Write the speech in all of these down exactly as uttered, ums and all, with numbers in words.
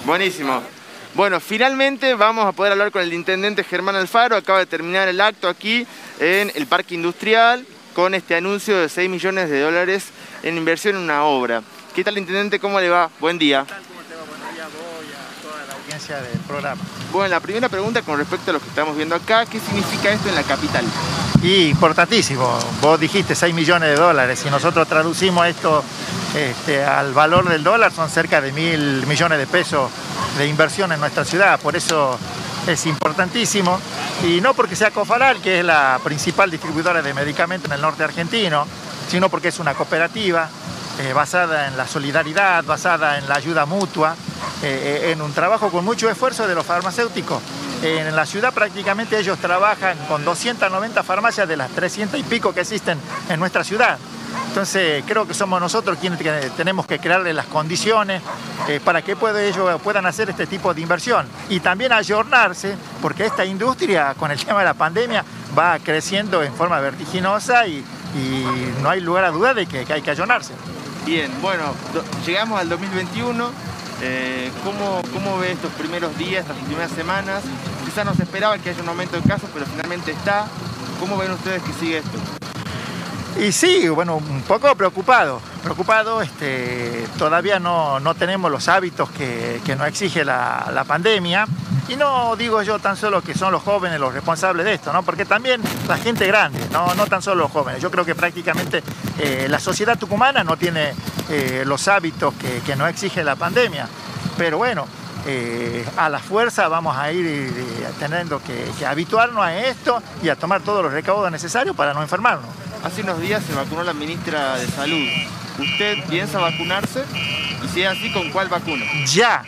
Buenísimo. Bueno, finalmente vamos a poder hablar con el intendente Germán Alfaro. Acaba de terminar el acto aquí en el Parque Industrial con este anuncio de seis millones de dólares en inversión en una obra. ¿Qué tal, intendente? ¿Cómo le va? Buen día. ¿Qué tal? ¿Cómo te va? Buenos días a vos y a toda la audiencia del programa. Bueno, la primera pregunta con respecto a lo que estamos viendo acá, ¿qué significa esto en la capital? Y importantísimo, vos dijiste seis millones de dólares, si nosotros traducimos esto este, al valor del dólar son cerca de mil millones de pesos de inversión en nuestra ciudad, por eso es importantísimo, y no porque sea Cofaral, que es la principal distribuidora de medicamentos en el norte argentino, sino porque es una cooperativa eh, basada en la solidaridad, basada en la ayuda mutua, eh, en un trabajo con mucho esfuerzo de los farmacéuticos. En la ciudad prácticamente ellos trabajan con doscientas noventa farmacias de las trescientas y pico que existen en nuestra ciudad. Entonces creo que somos nosotros quienes tenemos que crearle las condiciones eh, para que pueda, ellos puedan hacer este tipo de inversión. Y también ayornarse, porque esta industria con el tema de la pandemia va creciendo en forma vertiginosa y, y no hay lugar a duda de que, que hay que ayornarse. Bien, bueno, llegamos al dos mil veintiuno. Eh, ¿cómo, ¿Cómo ve estos primeros días, estas primeras semanas? Quizás no se esperaba que haya un aumento de casos, pero finalmente está. ¿Cómo ven ustedes que sigue esto? Y sí, bueno, un poco preocupado, preocupado, este, todavía no, no tenemos los hábitos que, que nos exige la, la pandemia, y no digo yo tan solo que son los jóvenes los responsables de esto, ¿no? Porque también la gente grande, no, no tan solo los jóvenes, yo creo que prácticamente eh, la sociedad tucumana no tiene eh, los hábitos que, que nos exige la pandemia, pero bueno, Eh, a la fuerza vamos a ir eh, teniendo que, que habituarnos a esto y a tomar todos los recaudos necesarios para no enfermarnos. Hace unos días se vacunó la ministra de Salud. ¿Usted piensa vacunarse? Y si es así, ¿con cuál vacuna? Ya,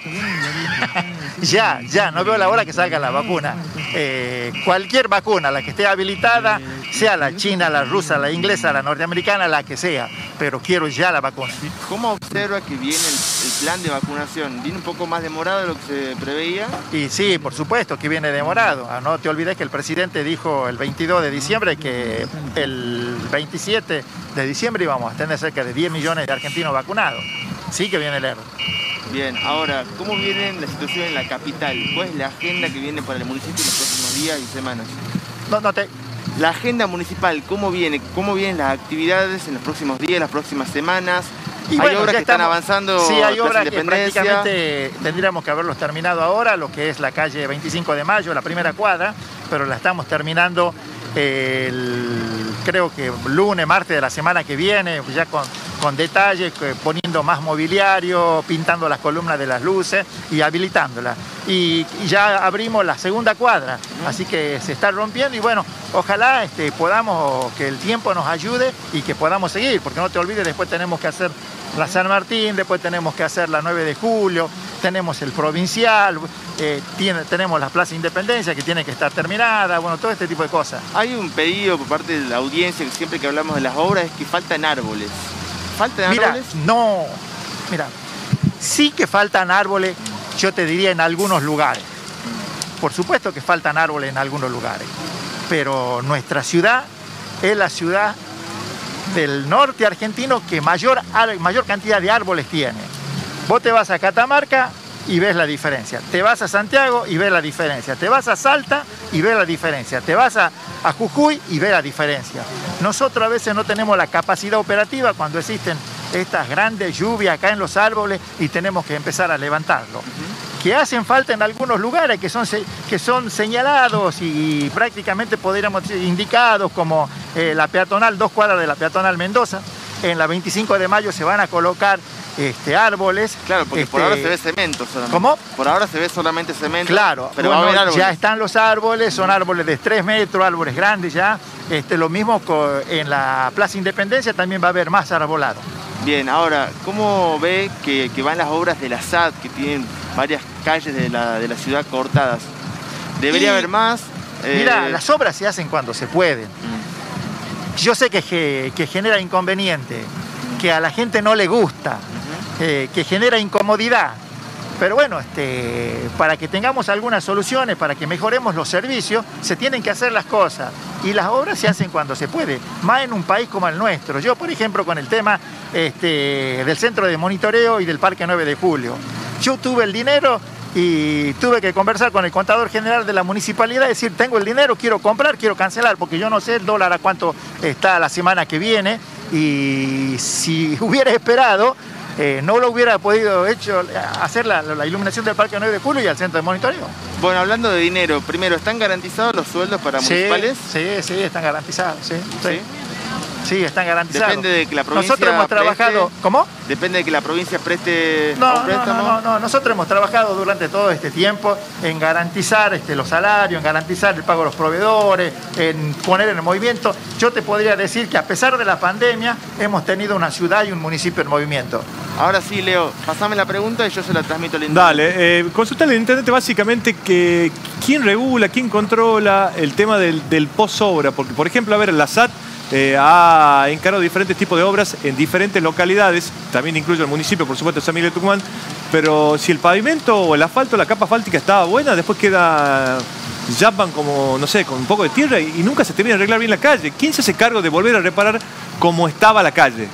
ya, ya, no veo la hora que salga la vacuna. Eh, cualquier vacuna, la que esté habilitada, sea la china, la rusa, la inglesa, la norteamericana, la que sea, pero quiero ya la vacuna. ¿Cómo observa que viene el, el plan de vacunación? ¿Viene un poco más demorado de lo que se preveía? Y sí, por supuesto que viene demorado. No te olvides que el presidente dijo el veintidós de diciembre que el veintisiete de diciembre íbamos a tener cerca de diez millones de argentinos vacunados. Sí que viene lejos. Bien, ahora, ¿cómo viene la situación en la capital? ¿Cuál es la agenda que viene para el municipio en los próximos días y semanas? No, no te... La agenda municipal, ¿cómo viene? ¿Cómo vienen las actividades en los próximos días, las próximas semanas? Y ¿Hay bueno, obras que estamos, están avanzando? Sí, hay obras que Independencia. prácticamente tendríamos que haberlos terminado ahora, lo que es la calle veinticinco de mayo, la primera cuadra, pero la estamos terminando el, creo que lunes, martes de la semana que viene, ya con, con detalles, poniendo más mobiliario, pintando las columnas de las luces y habilitándolas. Y, y ya abrimos la segunda cuadra, así que se está rompiendo y bueno, ojalá este, podamos, que el tiempo nos ayude y que podamos seguir, porque no te olvides, después tenemos que hacer la San Martín, después tenemos que hacer la nueve de julio, tenemos el provincial, eh, tiene, tenemos la Plaza Independencia que tiene que estar terminada, bueno, todo este tipo de cosas. Hay un pedido por parte de la audiencia que siempre que hablamos de las obras es que faltan árboles. ¿Faltan mira, árboles? No, mira, sí que faltan árboles, yo te diría en algunos lugares. Por supuesto que faltan árboles en algunos lugares, pero nuestra ciudad es la ciudad del norte argentino que mayor, mayor cantidad de árboles tiene. Vos te vas a Catamarca y ves la diferencia, te vas a Santiago y ves la diferencia, te vas a Salta y ves la diferencia, te vas a, a Jujuy y ves la diferencia. Nosotros a veces no tenemos la capacidad operativa cuando existen estas grandes lluvias acá en los árboles y tenemos que empezar a levantarlo. Que hacen falta en algunos lugares que son, que son señalados y prácticamente podríamos decir indicados, como eh, la peatonal, dos cuadras de la peatonal Mendoza. En la veinticinco de mayo se van a colocar este, árboles. Claro, porque este, por ahora se ve cemento solamente. ¿Cómo? Por ahora se ve solamente cemento. Claro, pero bueno, va a haber árboles. Ya están los árboles, son árboles de tres metros, árboles grandes ya. Este, lo mismo en la Plaza Independencia también va a haber más arbolado. Bien, ahora, ¿cómo ve que, que van las obras de la S A D, que tienen varias calles de la, de la ciudad cortadas? ¿Debería y, haber más? Mira, eh... las obras se hacen cuando se pueden. Mm. Yo sé que, que, que genera inconveniente, que a la gente no le gusta, uh-huh. eh, que genera incomodidad. Pero bueno, este, para que tengamos algunas soluciones, para que mejoremos los servicios, se tienen que hacer las cosas. Y las obras se hacen cuando se puede, más en un país como el nuestro. Yo, por ejemplo, con el tema este, del centro de monitoreo y del Parque nueve de julio. Yo tuve el dinero y tuve que conversar con el contador general de la municipalidad y decir, tengo el dinero, quiero comprar, quiero cancelar, porque yo no sé el dólar a cuánto está la semana que viene, y si hubiera esperado, eh, no lo hubiera podido hecho hacer la, la iluminación del Parque nueve de Julio y el centro de monitoreo. Bueno, hablando de dinero, primero, ¿están garantizados los sueldos para Sí, municipales? sí, sí, están garantizados, sí. ¿Sí? Sí. Sí, están garantizados. Depende de que la provincia Nosotros hemos trabajado... preste, ¿Cómo? Depende de que la provincia preste No, un no, préstamo. no, no, no, nosotros hemos trabajado durante todo este tiempo en garantizar este, los salarios, en garantizar el pago de los proveedores, en poner en movimiento. Yo te podría decir que a pesar de la pandemia hemos tenido una ciudad y un municipio en movimiento. Ahora sí, Leo, pasame la pregunta y yo se la transmito al intendente. Dale, eh, consultale al intendente básicamente que quién regula, quién controla el tema del, del post-obra, porque por ejemplo, a ver, la S A T Eh, ha encargado diferentes tipos de obras en diferentes localidades, también incluye el municipio, por supuesto, de San Miguel de Tucumán, pero si el pavimento o el asfalto, la capa asfáltica estaba buena, después queda, llaman como, no sé, con un poco de tierra y, y nunca se termina de arreglar bien la calle. ¿Quién se hace cargo de volver a reparar como estaba la calle?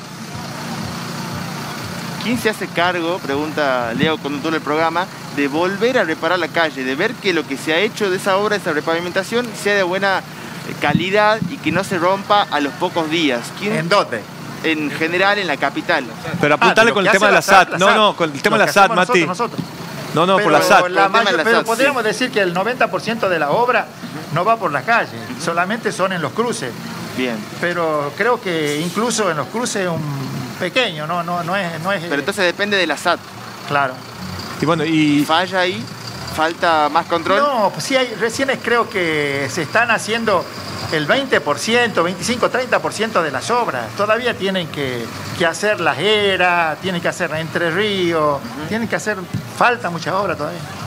¿Quién se hace cargo, pregunta Leo, conductor del programa, de volver a reparar la calle, de ver que lo que se ha hecho de esa obra, esa repavimentación, sea de buena calidad y que no se rompa a los pocos días? ¿Quién? ¿En dónde? En general en la capital. Pero apuntale Ah, con el tema de la S A T. No, no, con el tema de la S A T, Mati. Nosotros. No, no, pero por la S A T. La Por el tema mayor, de la pero S A T, podríamos sí. decir que el noventa por ciento de la obra no va por la calle, solamente son en los cruces. Bien. Pero creo que incluso en los cruces un pequeño, no, no, no es, no es. Pero entonces depende de la S A T. Claro. Y bueno, y... ¿Falla ahí? ¿Falta más control? No, pues sí, hay, recién es, creo que se están haciendo el veinte por ciento, veinticinco, treinta por ciento de las obras. Todavía tienen que, que hacer las eras, tienen que hacer Entre Ríos, uh-huh. tienen que hacer, falta mucha obra todavía.